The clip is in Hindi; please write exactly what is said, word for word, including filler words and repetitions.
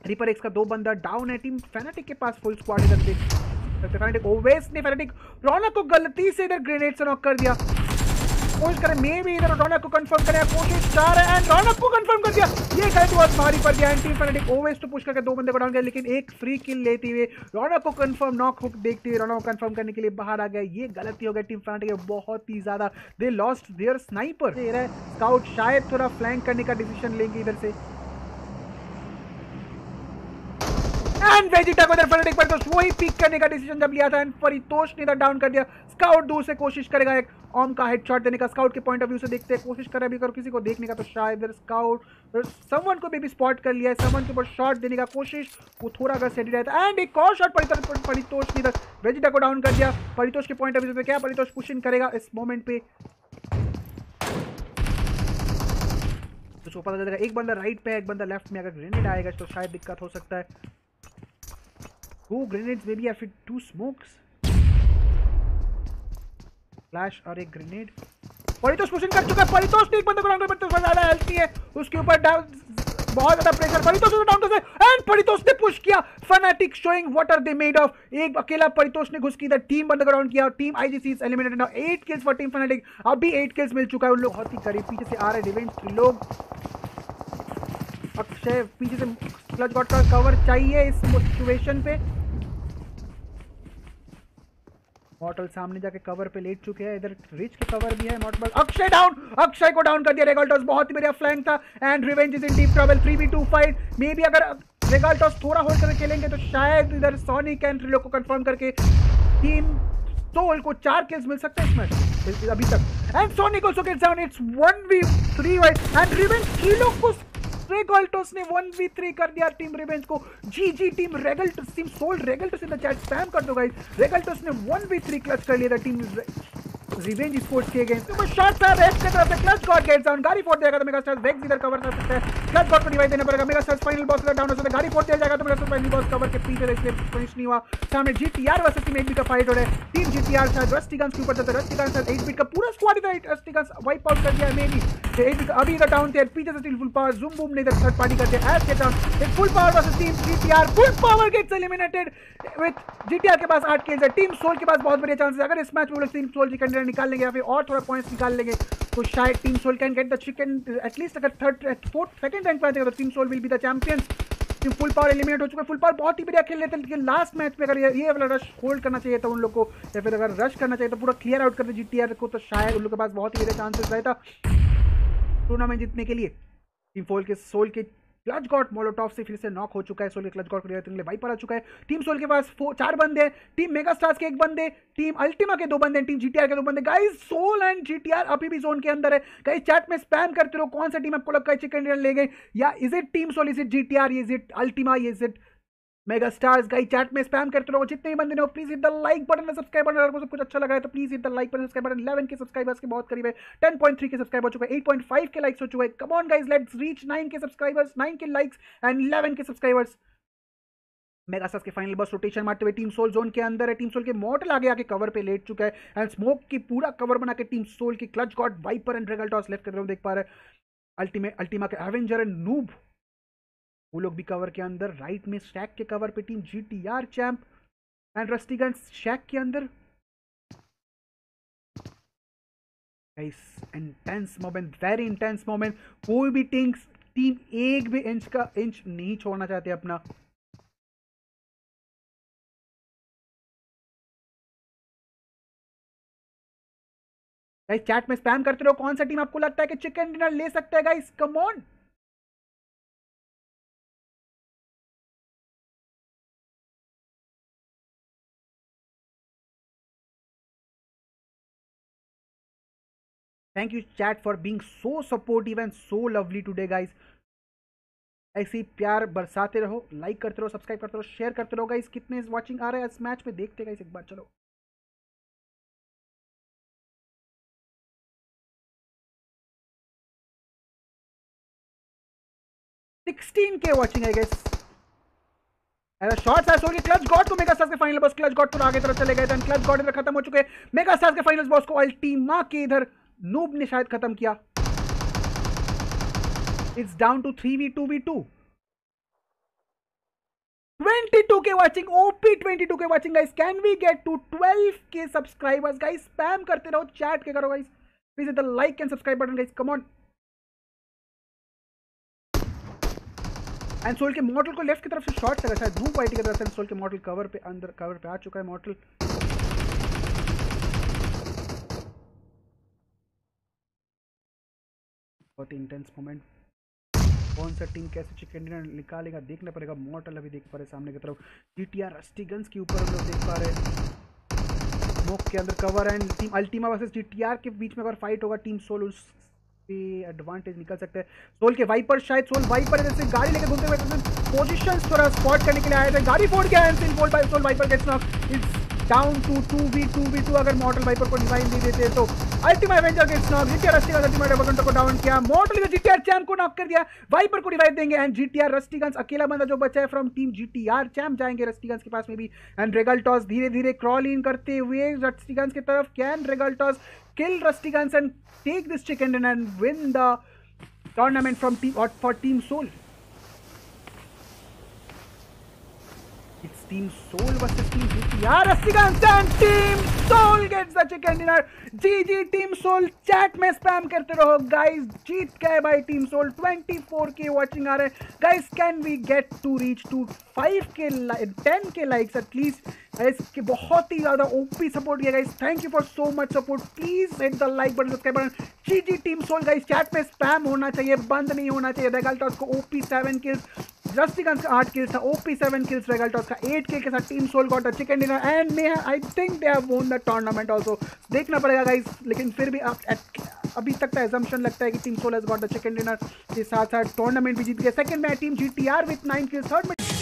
रिपर एक्स का दो बंदा डाउन है, टीम फैनेटिक के पास फुल स्क्वाड इधर देख फैनेटिक ओवेस ने फैनेटिक रौनक को गलती से इधर ग्रेनेड से नॉक कर दिया। कोशिश करें मे भी इधर रौनक को कंफर्म करें, कोशिश चाह रहे हैं एंड रौनक को कंफर्म कर दिया। ये गलत बहुत भारी पड़ गया एंड टीम फैनेटिक ओवेस तो पुश करके दो बंदे को डाउन किया, लेकिन एक फ्री किल लेते हुए रौनक को कंफर्म नॉक हुक देखते हुए रौनक को कंफर्म करने के लिए बाहर आ गया। ये गलती हो गई टीम फैनेटिक बहुत ही ज्यादा, they lost their sniper. Scout शायद थोड़ा फ्लैंक करने का डिसीजन लेंगे इधर से एंड वेजिटा को इधर फैनेटिक पर तो वही पिक करने का डिसीजन जब लिया था एंड परितोष ने इधर डाउन कर दिया। स्काउट दूर से कोशिश करेगा एक ऑम का हेडशॉट देने का, स्काउट के पॉइंट ऑफ व्यू से देखते हैं, कोशिश कर रहे हैं अभी किसी को देखने का, तो शायद इधर स्काउट समवन को भी स्पॉट कर लिया है, समवन के ऊपर शॉट देने का कोशिश, वो थोड़ा अगर सेटी रहता एंड एक और शॉट परितोष ने इधर वेजिटा को डाउन कर दिया। परितोष के पॉइंट ऑफ व्यू से क्या परितोष पुश इन करेगा इस मोमेंट पे, तो पता चलेगा एक बंदा राइट पे है एक बंदा लेफ्ट में, अगर ग्रेनेड आएगा तो शायद दिक्कत हो सकता है। Two grenades maybe after two smokes. Flash और एक ग्रेनेड। परितोष पुशिंग कर चुका है, परितोष ने एक बंदे को डाउन कर दिया, ज्यादा हेल्थ नहीं है उसके ऊपर, बहुत ज्यादा प्रेशर परितोष को डाउन कर दिया एंड परितोष ने पुश किया। Fanatic showing what are they made of, एक अकेला परितोष ने घुस की इधर टीम बंदे को डाउन किया, team IGC is eliminated now. Eight kills for team Fanatic, अभी एट किल्स मिल चुका है उन लोग बहुत ही करीब, पीछे से आ रहे रिवेंज के लोग। अक्षय पीछे से क्लच गॉड का कवर चाहिए इस सिचुएशन पे, मॉर्टल सामने जाके कवर पे लेट चुके हैं, इधर रिच के कवर भी है मॉर्टल। अक्षय डाउन, अक्षय को डाउन कर दिया रेगाल्टोस, बहुत ही बढ़िया फ्लैंक था and Revenge is in deep trouble. Three v two fight may be अगर रेगाल्टोस थोड़ा होल्ड करके खेलेंगे तो शायद इधर सोनिक एंड ट्रिलो को कंफर्म करके टीम सोल को चार किल्स मिल सकते हैं इसमें अभी तक and Sonic also gets down, it's one v three and Revenge Trillo को रेगाल्टोस ने वन वी थ्री कर दिया टीम रिवेंज को। GG team Regaltos, team Soul Regaltos in the chat spam कर दो गाइस, रेगाल्टोस ने वन वी थ्री क्लच कर लिया था टीम रिवेंज स्पोर्ट्स के अगेंस्ट। तो शॉट था रेस्ट की तरफ से, क्लच गॉड गेट्स डाउन, गाड़ी फोड़ देगा तो मेगा स्टार्स वेक्स इधर कवर कर सकता है, क्लच गॉड को डिवाइड देना पड़ेगा, मेगा स्टार्स फाइनल बॉस इधर डाउन हो सकता है, गाड़ी फोड़ दिया जाएगा तो Mega Stars final boss cover के पीछे इसलिए फिनिश नहीं हुआ। सामने GTR versus team eight B का फाइट हो रहा है, टीम जीटीआर शायद रस्टी गन्स के ऊपर चलता है, रस्टी गन्स शायद एट बी का पूरा स्क्वाड इधर रस्टी गन्स वाइप आउट कर दिया है मे बी, एट बी अभी इधर डाउन थे, पीछे से still Full Power Zoom Boom ने इधर थर्ड पार्टी कर दिया एज गेट डाउन, एक Full Power versus team GTR, Full Power gets eliminated with GTR के पास आठ किल्स है, टीम सोल के पास बहुत बढ़िया चांसेस है, अगर इस मैच में वो लोग टीम सोल की कैंडिडेट निकाल लेंगे या फिर और थोड़ा पॉइंट्स निकाल लेंगे तो शायद team Soul can get the chicken at least, अगर थर्ड फोर्थ सेकंड रैंक पे आ जाएगा तो team Soul will be the champions. Team Full Power eliminate हो चुका है, फुल पावर बहुत ही बढ़िया खेल लेते हैं, लेकिन लास्ट मैच में अगर ये वाला रश होल्ड करना चाहिए था उन लोग को, या फिर अगर रश करना चाहिए तो पूरा क्लियर आउट करते जीटीआर को, तो शायद उन लोग के पास बहुत ही बढ़िया चांसेस रहता टूर्नामेंट जीतने के लिए। टीम फोल के सोल के क्लच गॉड मोलोटॉफ से फिर से नॉक हो चुका है, सोल के क्लच गॉड के लिए वाइपर आ चुका है, टीम सोल के पास चार बंदे हैं, टीम मेगा स्टार्स के एक बंदे, टीम अल्टीमा के दो बंदे, टीम जीटीआर के दो बंदे। गाइस सोल एंड जीटीआर अभी भी जोन के अंदर है, गाइस चैट में स्पैम करते रहो कौन सा टीम आपको लगता है चिकन डिनर ले गए, या is it team Soul, is it GTR, is it Ultima, is it Mega Stars. Guys chat में स्पैम करते रहो, जितने भी बंदे हो please hit the like button और सब्सक्राइब बटन, अगर आपको सब कुछ अच्छा लगा है तो please hit the like button subscribe button. Eleven K subscribers के बहुत करीब है, ten point three K subscriber हो चुके हैं, एट पॉइंट फाइव के लाइक्स हो चुके हैं, come on guys let's reach nine K subscribers, nine K likes and eleven K subscribers. Mega Stars के फाइनल बस रोटेशन मारते हुए टीम सोल जोन के अंदर है, टीम सोल के मॉर्टल आगे आके कवर पे लेट चुका है एंड स्मोक की पूरा कवर बना के टीम सोल की clutch god Viper and Regaltos left की तरफ देख पा रहे हैं, अल्टीमेट अल्टीमा के एवेंजर एंड नूब वो लोग भी कवर के अंदर, राइट में स्टैक के कवर पे team GTR Champ and Rusty Guns shack के अंदर। Guys intense moment, very intense moment, कोई भी टीम्स टीम एक भी इंच का इंच नहीं छोड़ना चाहते अपना। गाइस चैट में स्पैम करते रहो कौन सा टीम आपको लगता है कि चिकन डिनर ले सकता है, guys come on. Thank you chat for being so supportive and so lovely today guys, ऐसे ही प्यार बरसाते रहो, लाइक करते रहो, सब्सक्राइब करते रहो, शेयर करते रहो। गाइस कितने वाचिंग आ रहे हैं इस मैच में देखते गाइस एक बार, चलो सिक्सटीन के वाचिंग है गाइस। शॉट्स है सोल के क्लच गॉड को मेगा स्टार्स के फाइनल बॉस, क्लच गॉड तो आगे तरफ चले गए थे, क्लच गॉड इधर खत्म हो चुके हैं, मेगा स्टार्स के फाइनल बॉस को अल्टीमा के इधर नूब ने शायद खत्म किया। It's down to three v two v two. twenty-two K watching, O P twenty-two K watching guys. Can we get to twelve K subscribers guys? Spam करते रहो, chat के करो guys. Please hit the like and subscribe button guys. Come on. And Soul के मॉडल को लेफ्ट की तरफ से शॉट लगा, शायद धूप वाइटी की तरफ से सोल के मॉडल कवर पे अंदर कवर पे आ चुका है मॉडल। बहुत ही इंटेंस मोमेंट, कौन सा टीम कैसे चिकन डिनर निकालेगा देखना पड़ेगा। मॉडल अभी देख पा रहे सामने की तरफ, जीटीआर रस्टी गन्स के ऊपर हम लोग देख पा रहे हैं स्मोक के अंदर cover and team Ultima versus GTR के बीच में अगर फाइट होगा टीम सोल उस एडवांटेज निकल सकते हैं। सोल के वाइपर, शायद सोल वाइपर जैसे गाड़ी लेके घूमते हुए पोजीशंस थोड़ा स्पॉट करने के लिए आए थे, गाड़ी फोड़ गया है Soul by Soul Viper gets knock, it's down to two v two v two. अगर मॉडल वाइपर को डिवाइन दे देते तो Ultima Avenger gets knock, GTR Rusty Guns Ultima डेबोगंटो को डाउन किया, मॉडल ने जीटीआर चैंप को नॉक कर दिया, वाइपर को रिवाइव देंगे एंड जीटीआर रस्टी गन्स अकेला बंदा जो बचा है फ्रॉम टीम जीटीआर चैंप जाएंगे रस्टी गन्स के पास में भी। एंड रेगल्टॉस धीरे धीरे क्रॉल इन करते हुए रस्टी गन्स की तरफ, can Regaltos kill Rusty Guns and take this chicken dinner and win the tournament from team or for Team Soul. It's Team Soul versus Team G T R. Rusty Guns and Team Soul gets the chicken dinner. G G Team Soul chat में spam करते रहो guys. जीत गए भाई Team Soul, twenty-four K watching आ रहे हैं guys. Can we get to reach to five K ten K likes at least? इसके बहुत ही ज़्यादा ओपी सपोर्ट किया guys, thank you for so much support. Please hit the like button, subscribe button. GG team Soul guys chat में स्पैम होना चाहिए, बंद नहीं होना चाहिए। रेगल्टॉस को OP seven kills, Rusty Guns का आठ किल्स था, ओपी सेवन किल्स रेगल्टॉस का एट किल के साथ team Soul got the chicken dinner and may I think they have won the tournament also. देखना पड़ेगा गाइस, लेकिन फिर भी आप अभी तक का एजम्पशन लगता है कि team Soul has got the chicken dinner के साथ साथ टूर्नामेंट भी जीत गया। सेकंड में team GTR with nine kills, third में